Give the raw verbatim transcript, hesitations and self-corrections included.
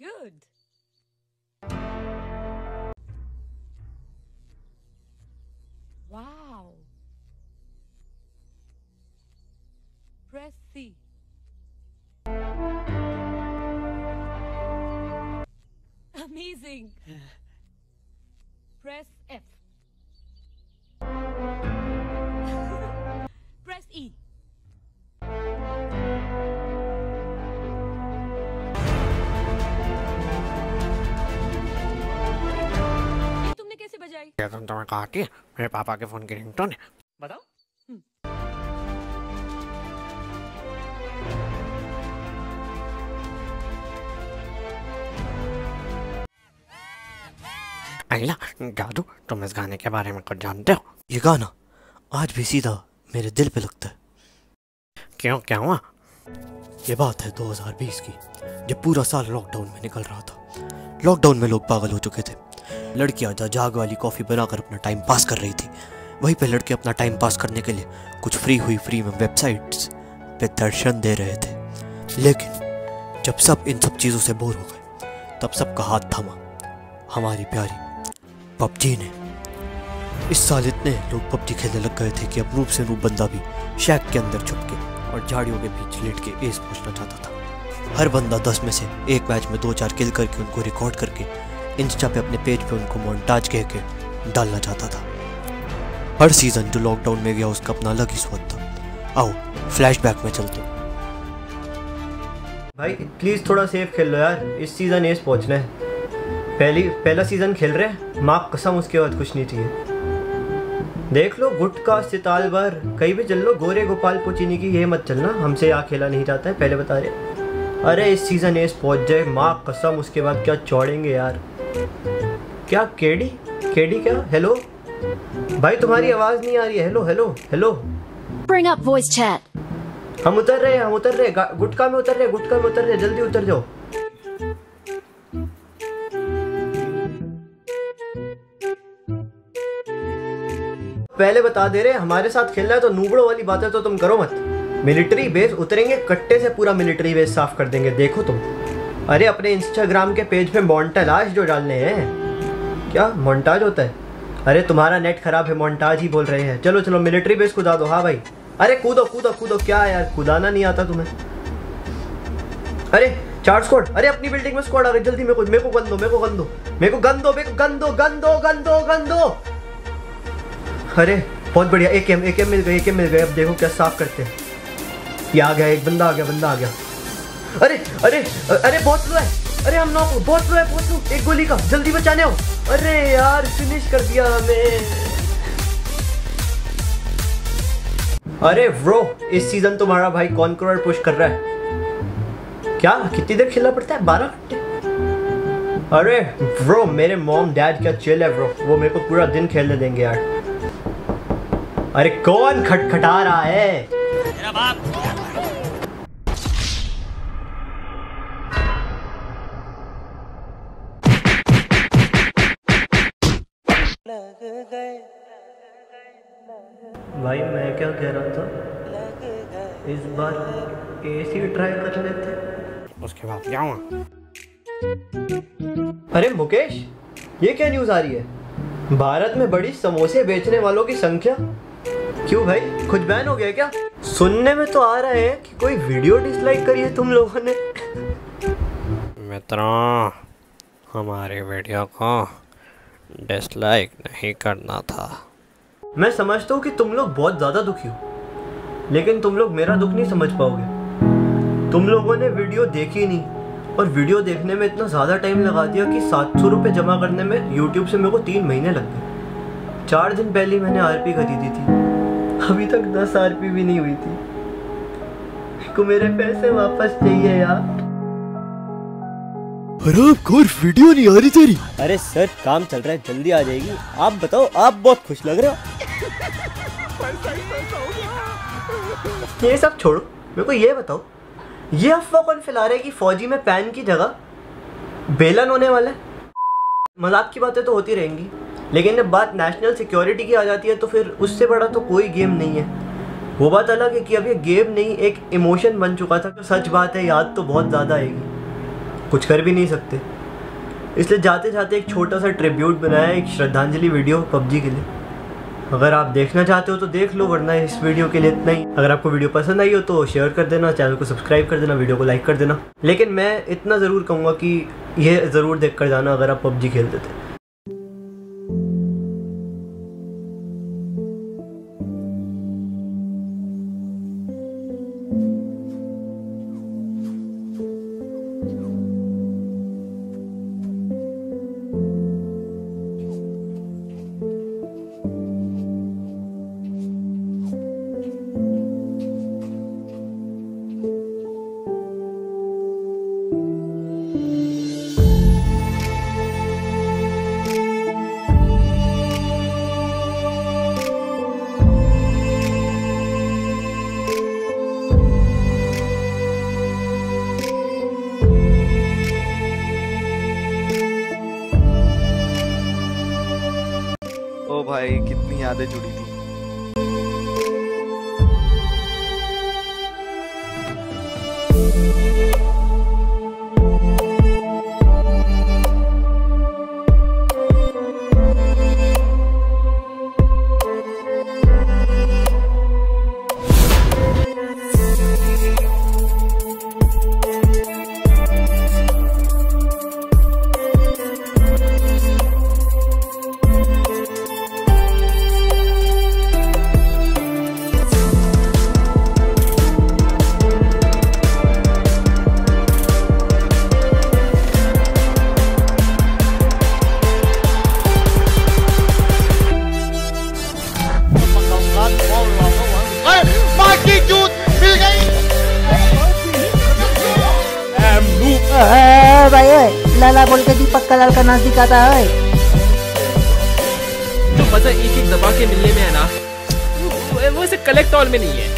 Good. Wow. Press C. Amazing. Press F. Press E. ये तुमने कैसे बजाई? क्या तुम तुम्हें कहा कि मेरे पापा के फोन की रिंगटोन है? बताओ। आइला, जादू, तुम इस गाने के बारे में कुछ जानते हो? ये गाना आज भी सीधा मेरे दिल पे लगता है। क्यों, क्या हुआ? ये बात है दो हज़ार बीस की, जब पूरा साल लॉकडाउन में निकल रहा था। लॉकडाउन में लोग पागल हो चुके थे। लड़कियां जा जाग वाली कॉफ़ी बनाकर अपना टाइम पास कर रही थी, वहीं पे लड़के अपना टाइम पास करने के लिए कुछ फ्री हुई फ्री में वेबसाइट्स पे दर्शन दे रहे थे। लेकिन जब सब इन सब चीज़ों से बोर हो गए, तब सबका हाथ थामा हमारी प्यारी पबजी ने। इस साल इतने लोग पबजी खेलने लग गए थे कि अब रूप से रूप बंदा भी शैक के अंदर छुप के और झाड़ियों के बीच लेट के एस पहुंचना चाहता था। हर बंदा दस में से एक मैच में दो चार किल करके उनको रिकॉर्ड करके इंस्टा पे अपने पेज पे उनको मोन्टाज कह के डालना चाहता था। हर सीजन जो लॉकडाउन में गया उसका अपना अलग ही स्वाद था। आओ फ्लैशबैक में चलते हैं। भाई प्लीज थोड़ा सेफ खेल लो यार, इस सीजन एस पहुंचना है। पहली पहला सीजन खेल रहे हैं, माँ कसम उसके बाद कुछ नहीं चाहिए। देख लो गुटका सिताल बार कहीं भी चल लो, गोरे गोपाल पुचीनी की ये मत चलना, हमसे यहाँ खेला नहीं जाता है, पहले बता रहे। अरे इस सीजन एस पहुंच जाए, माँ कसम उसके बाद क्या चौड़ेंगे यार। क्या केडी केडी क्या? हेलो भाई तुम्हारी आवाज नहीं आ रही है। Hello hello hello Bring up voice chat. हम उतर रहे हैं हम उतर रहे हैं गुटका में उतर रहे हैं गुटका में उतर रहे हैं जल्दी उतर जाओ। पहले बता दे रहे हमारे साथ खेलना है तो नूबड़ों वाली बातें तो तुम करो मत। मिलिट्री बेस उतरेंगे, कट्टे से पूरा मिलिट्री बेस साफ कर देंगे, देखो तुम। अरे अपने इंस्टाग्राम के पेज पे मोन्टाज जो डालने हैं। क्या मोन्टाज होता है? अरे तुम्हारा नेट खराब है, मोन्टाज ही बोल रहे हैं। चलो चलो मिलिट्री बेस कूदा दो। हाँ भाई, अरे कूदो कूदो कूदो। क्या यार कूदाना नहीं आता तुम्हें? अरे चार स्क्वाड, अरे अपनी बिल्डिंग में स्क्वाड आ रही, जल्दी मेरे को मेरे को गन दो मेरे को गन दो मेरे को गन दो मेरे को गन दो गन दो गन दो गन दो। अरे बहुत बढ़िया, एक एम एक एम मिल गए एक एम मिल गए। अब देखो क्या साफ करते हैं। ये आ गया, एक बंदा आ गया बंदा आ गया। अरे अरे अरे बहुत लो है, अरे हम नॉक, बहुत लो है बहुत लो, एक गोली का, जल्दी बचाने हो। अरे यार फिनिश कर दिया हमें। अरे ब्रो इस सीजन तुम्हारा भाई कॉन्करर पुश कर रहा है। क्या कितनी देर खेलना पड़ता है? बारह घंटे। अरे ब्रो मेरे मॉम डैड क्या चिल है ब्रो, वो मेरे को पूरा दिन खेलने देंगे यार। अरे कौन खटखटा रहा है? मेरा बाप। भाई मैं क्या कह रहा था, इस बार एसी ट्राई कर लेते। उसके बाद क्या हुआ? अरे मुकेश ये क्या न्यूज़ आ रही है? भारत में बड़ी समोसे बेचने वालों की संख्या। क्यों भाई कुछ बैन हो गया क्या? सुनने में तो आ रहा है कि कोई वीडियो डिसलाइक करी है तुम लोगों ने। मित्रों हमारे वीडियो को डिसलाइक नहीं करना था। मैं समझता हूँ कि तुम लोग बहुत ज़्यादा दुखी हो, लेकिन तुम लोग मेरा दुख नहीं समझ पाओगे। तुम लोगों ने वीडियो देखी नहीं, और वीडियो देखने में इतना ज़्यादा टाइम लगा दिया कि सात सौ रुपये जमा करने में यूट्यूब से मेरे को तीन महीने लग गए। चार दिन पहले मैंने आरपी खरीदी थी, अभी तक दस आरपी भी नहीं हुई थी। मेरे को मेरे पैसे वापस चाहिए यार। हरामखोर वीडियो नहीं आ रही तेरी। अरे सर काम चल रहा है, जल्दी आ जाएगी। आप बताओ, आप बहुत खुश लग रहे हो। ये सब छोड़ो, मेरे को ये बताओ, ये अफवाह कौन फैला रहा है कि फौजी में पैन की जगह बेलन होने वाला है? मजाक की बातें तो होती रहेंगी, लेकिन जब बात नेशनल सिक्योरिटी की आ जाती है तो फिर उससे बड़ा तो कोई गेम नहीं है। वो बात अलग है कि अब ये गेम नहीं एक इमोशन बन चुका था। तो सच बात है, याद तो बहुत ज़्यादा आएगी। कुछ कर भी नहीं सकते। इसलिए जाते जाते एक छोटा सा ट्रिब्यूट बनाया, एक श्रद्धांजलि वीडियो पबजी के लिए। अगर आप देखना चाहते हो तो देख लो, वरना इस वीडियो के लिए इतना ही। अगर आपको वीडियो पसंद आई हो तो शेयर कर देना, चैनल को सब्सक्राइब कर देना, वीडियो को लाइक कर देना। लेकिन मैं इतना ज़रूर कहूँगा कि यह ज़रूर देख कर जाना अगर आप पबजी खेलते थे। ओ भाई कितनी यादें जुड़ी थी। भाई लाला बोल के दीपक का लड़का नजदीक आता है। जो मजा एक एक दबा के मिलने में है ना, वो इसे कलेक्ट ऑल में नहीं है।